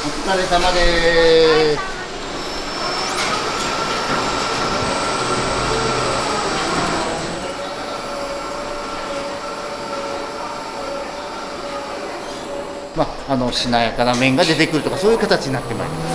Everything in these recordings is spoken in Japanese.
お疲れ様です。しなやかな面が出てくるとか、そういう形になってまいります。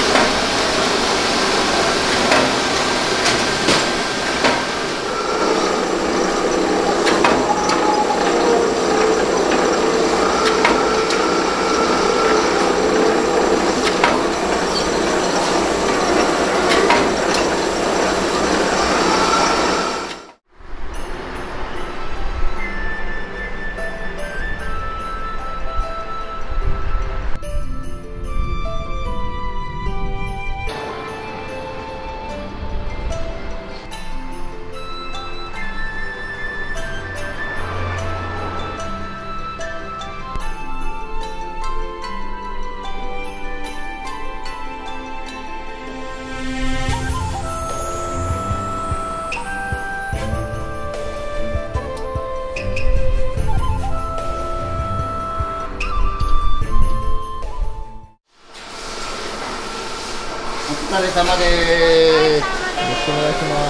お疲れ様です。よろしくお願いします。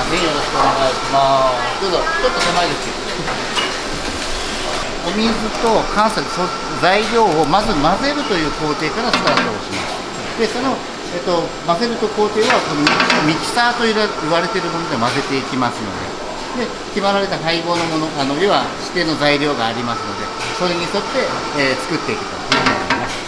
よろしくお願いします。どうぞ、ちょっと狭いですけど。お水と関西材料をまず混ぜるという工程からスタートをします。で、その、混ぜると工程はこのミキサーと言われているもので混ぜていきますので、決まられた配合のもの、要は指定の材料がありますので、それに沿って、作っていくというふうになります。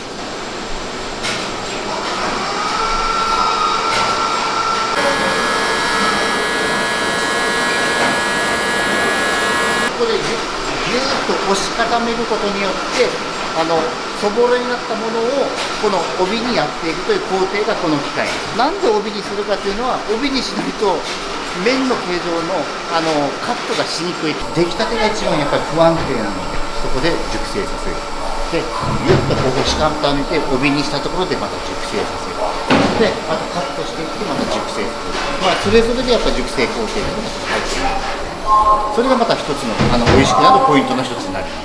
ここでぎゅっと押し固めることによってそぼろになったものをこの帯にやっていくという工程がこの機械です。なんで帯にするかというのは、帯にしないと面の形状のカットがしにくい。出来たてが一番やっぱり不安定なので、そこで熟成させる。でぎゅっとこう押し固めて帯にしたところでまた熟成させる。でまたカットしていってまた熟成させる。それぞれでやっぱ熟成工程が入っています。それがまた一つの美味しくなるポイントの一つになります。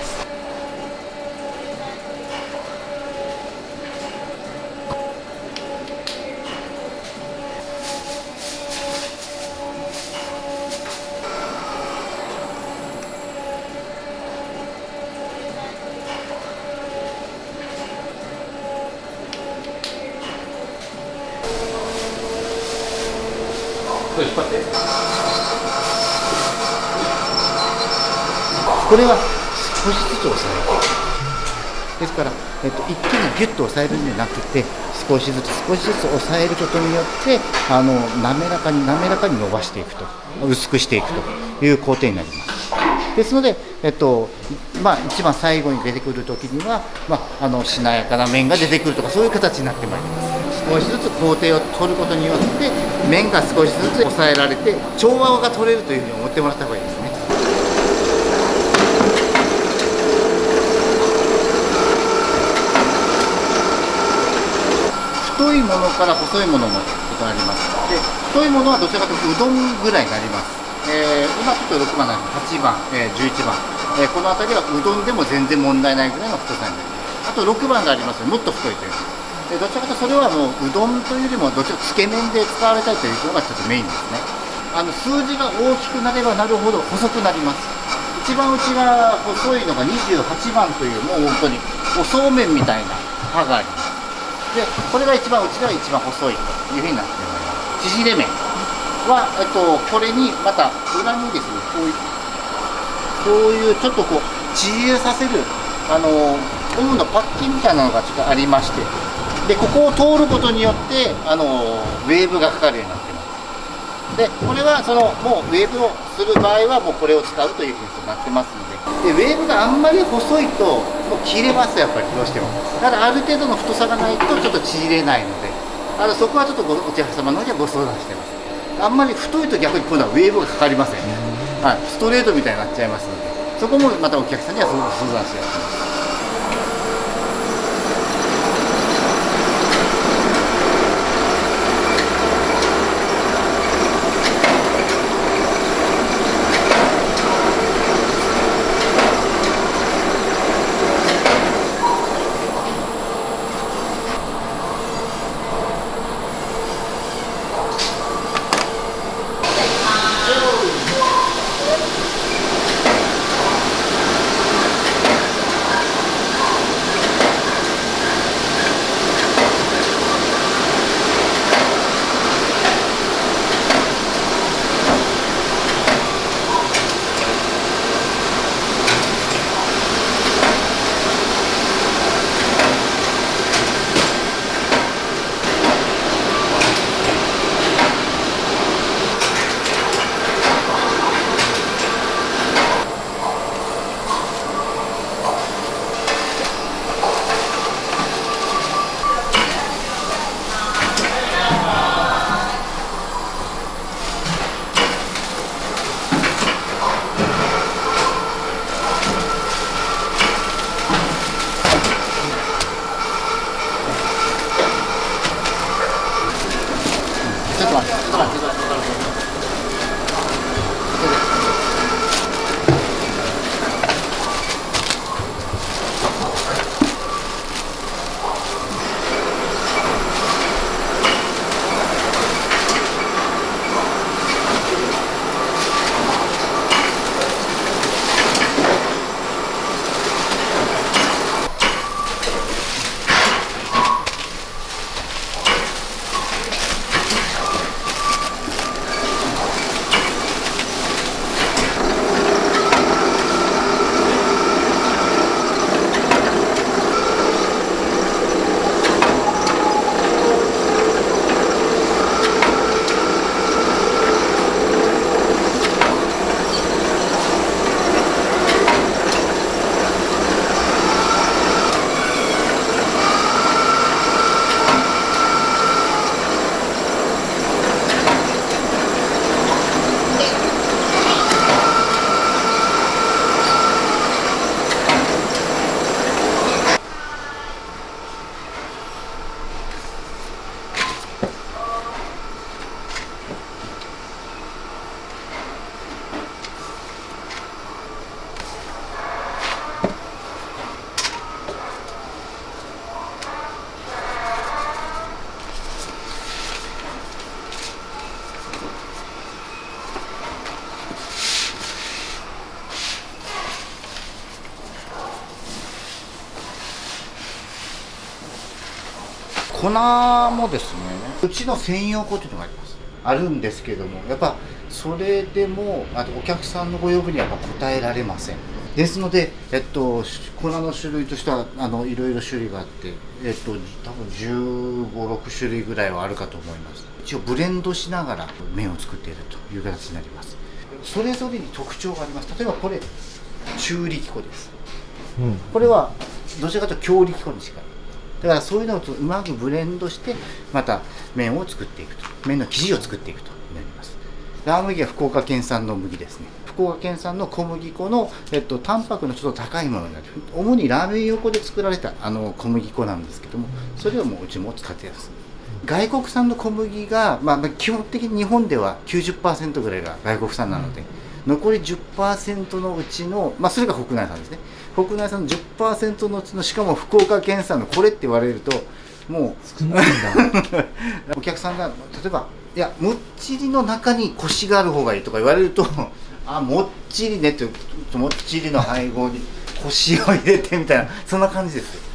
これ引っ張って。これは少しずつ押さえていく。ですから、一気にギュッと押さえるんじゃなくて、少しずつ押さえることによって滑らかに伸ばしていくと、薄くしていくという工程になります。ですので、一番最後に出てくるときには、しなやかな面が出てくるとか、そういう形になってまいります。少しずつ工程を取ることによって面が少しずつ抑えられて調和が取れるというふうに思ってもらった方がいいですね。太いものから細いもののことがあります。で、太いものはどちらかというとうどんぐらいになります。今ちょっと6番なんですが、8番、11番、この辺りはうどんでも全然問題ないぐらいの太さになります。あと6番がありますので、もっと太いという。どちらかというとそれはもううどんというよりもどちらかつけ麺で使われたいというのがちょっとメインですね。数字が大きくなればなるほど細くなります。一番内が細いのが28番というもう本当におそうめんみたいな刃があります。でこれが一番内が一番細いというふうになっております。縮れ麺は、これにまた裏にですね、こういうちょっとこう縮れさせるゴムのパッキンみたいなのがちょっとありまして、でここを通ることによってウェーブがかかるようになってます。でこれはもうウェーブをする場合はもうこれを使うというふうになってますので、ウェーブがあんまり細いともう切れます、やっぱりどうしても。ただある程度の太さがないとちょっと縮れないので、そこはちょっとお客様の方にはご相談してます。あんまり太いと逆に今度はウェーブがかかりません、はい、ストレートみたいになっちゃいますので、そこもまたお客さんには相談してやってます。 粉もですね、うちの専用粉というのがあるんですけども、やっぱそれでもお客さんのご要望にはやっぱ応えられません。ですので、粉の種類としてはいろいろ種類があって、多分15、6種類ぐらいはあるかと思います。一応ブレンドしながら麺を作っているという形になります。それぞれに特徴があります。例えばこれ中力粉です、これはどちらかというと強力粉に近い。だからそういうのをうまくブレンドしてまた麺を作っていくと、麺の生地を作っていくとなります。ラー麦は福岡県産の麦ですね。福岡県産の小麦粉の、タンパクのちょっと高いものになる。主にラーメン用粉で作られた小麦粉なんですけども、それをもううちも使っています。外国産の小麦が、基本的に日本では 90% ぐらいが外国産なので、残り 10% のうちの、それが北内産ですね。北内産の 10% のうちの、しかも福岡県産のこれって言われると、もう少ないんだお客さんが例えばいやもっちりの中にコシがある方がいいとか言われるとあもっちりねってもっちりの配合にコシを入れてみたいな、そんな感じですよ。